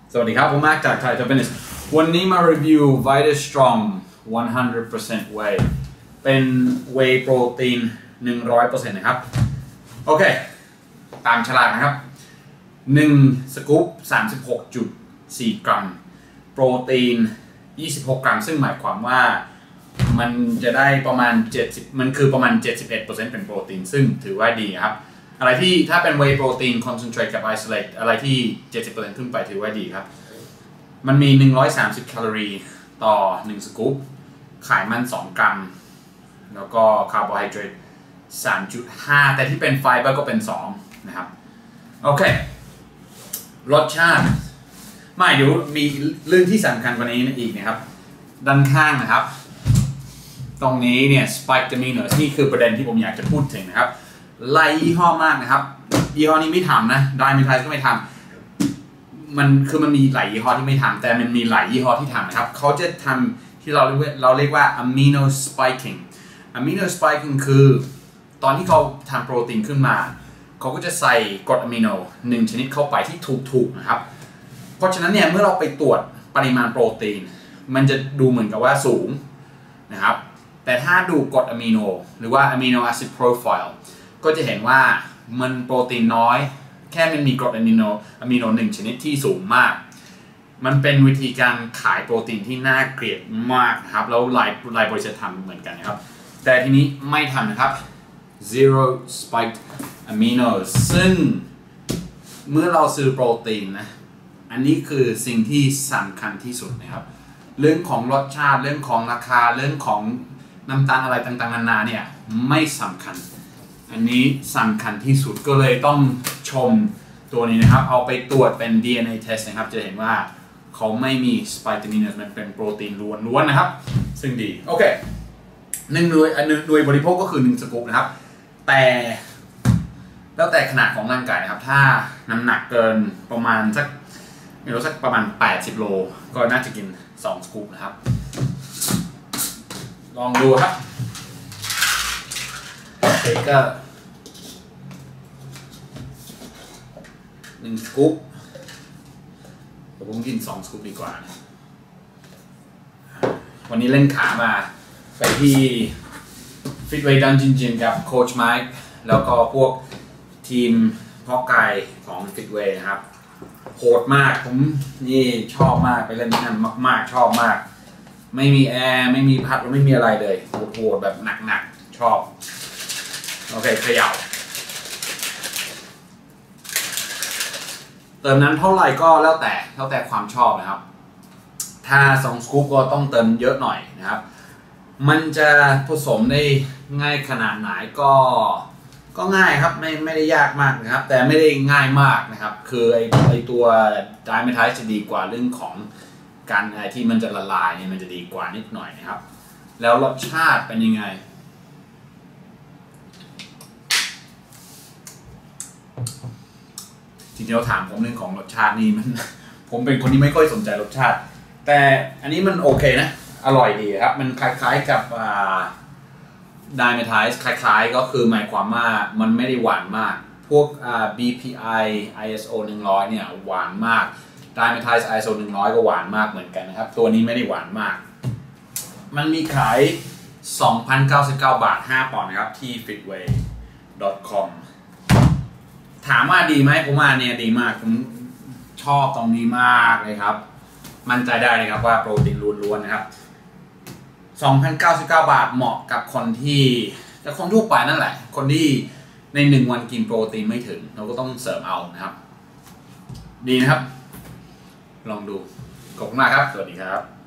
สวัสดีครับผมมาร์คจาก Thai Fitness วันนี้มารีวิว Vita Strong 100% Whey เป็น Whey โปรตีน 100% นะครับโอเคตามฉลากนะครับ1สกู๊ป 36.4 กรัมโปรตีน26 กรัมซึ่งหมายความว่ามันจะได้ประมาณ70มันคือประมาณ 71% เป็นโปรตีนซึ่งถือว่าดีครับอะไรที่ถ้าเป็น Whey Protein Concentrate กับ Isolate อะไรที่ 70% ขึ้นไปถือว่าดีครับมันมี130 แคลอรี่ต่อ1สกู๊ปไขมัน2 กรัมแล้วก็คาร์โบไฮเดรต 3.5 แต่ที่เป็นไฟเบอร์ก็เป็น2นะครับโอเครสชาติไม่เดี๋ยวมีเรื่องที่สำคัญกว่านี้อีกนะครับด้านข้างนะครับตรงนี้เนี่ย Spike Aminos นี่คือประเด็นที่ผมอยากจะพูดถึงนะครับไล่ยี่ห้อมากนะครับยี่ห้อนี้ไม่ทำนะDymatizeก็ไม่ทำมันมีหลายยี่ห้อที่ไม่ทำแต่มันมีหลายยี่ห้อที่ทำนะครับเขาจะทำที่เราเรียกว่า amino spiking amino spiking คือตอนที่เขาทำโปรตีนขึ้นมาเขาก็จะใส่กรดอะมิโน1ชนิดเข้าไปที่ถูกนะครับเพราะฉะนั้นเนี่ยเมื่อเราไปตรวจปริมาณโปรตีนมันจะดูเหมือนกับว่าสูงนะครับแต่ถ้าดูกรดอะมิโนหรือว่า amino acid profileก็จะเห็นว่ามันโปรตีนน้อยแค่มันมีกรดอะมิโน1ชนิดที่สูงมากมันเป็นวิธีการขายโปรตีนที่น่าเกลียดมากนะครับแล้วหลายบริษัททำเหมือนกันนะครับแต่ทีนี้ไม่ทำนะครับ zero spiked aminos ซึ่งเมื่อเราซื้อโปรตีนนะอันนี้คือสิ่งที่สำคัญที่สุดนะครับเรื่องของรสชาติเรื่องของราคาเรื่องของน้ำตาลอะไรต่างๆนานาเนี่ยไม่สำคัญอันนี้สำคัญที่สุดก็เลยต้องชมตัวนี้นะครับเอาไปตรวจเป็น DNA test นะครับจะเห็นว่าเขาไม่มี spike aminos มันเป็นโปรตีนล้วนๆนะครับซึ่งดีโอเคหน่วยบริโภคก็คือ1สกู๊ปนะครับแต่แล้วแต่ขนาดของร่างกายนะครับถ้าน้ำหนักเกินประมาณสักประมาณ80 โลก็น่าจะกิน2สกู๊ปนะครับลองดูครับเบเกอร์1สกู๊ปผมกิน2สกู๊ปดีกว่านะวันนี้เล่นขามาไปที่ Fitway Dungeon Gym กับโค้ชไมค์แล้วก็พวกทีมเพาะกายของ Fitway นะครับโหดมากผมนี่ชอบมากไปเล่นที่นั่นมากๆชอบมากไม่มีแอร์ไม่มีพัดไม่มีอะไรเลยโหดแบบหนักๆชอบโอเคเขย่าเติมน้ำเท่าไหร่ก็แล้วแต่ความชอบนะครับถ้า2สกู๊ปก็ต้องเติมเยอะหน่อยนะครับมันจะผสมได้ง่ายขนาดไหนก็ง่ายครับไม่ได้ยากมากนะครับแต่ไม่ได้ง่ายมากนะครับคือไอตัว Dymatize จะดีกว่าเรื่องของการที่มันจะละลายเนี่ยมันจะดีกว่านิดหน่อยนะครับแล้วรสชาติเป็นยังไงทีเดียวถามผมเรื่องของรสชาตินี่ผมเป็นคนที่ไม่ค่อยสนใจรสชาติแต่อันนี้มันโอเคนะอร่อยดีครับมันคล้ายๆกับDymatize คล้ายๆก็คือหมายความว่ามันไม่ได้หวานมากพวกBPI ISO 100เนี่ยหวานมาก Dymatize ISO 100ก็หวานมากเหมือนกันนะครับตัวนี้ไม่ได้หวานมากมันมีขาย 2,099 บาท 5 ปอนด์นะครับที่ fitway.com ถามว่าดีไหมผมว่าเนี่ยดีมากผมชอบตรงนี้มากเลยครับมั่นใจได้เลยครับว่าโปรตีนล้วนๆนะครับ 2,099 บาทเหมาะกับคนทั่วไปนั่นแหละคนที่ใน1 วันกินโปรตีนไม่ถึงเราก็ต้องเสริมเอานะครับดีนะครับลองดูขอบคุณมากครับสวัสดีครับ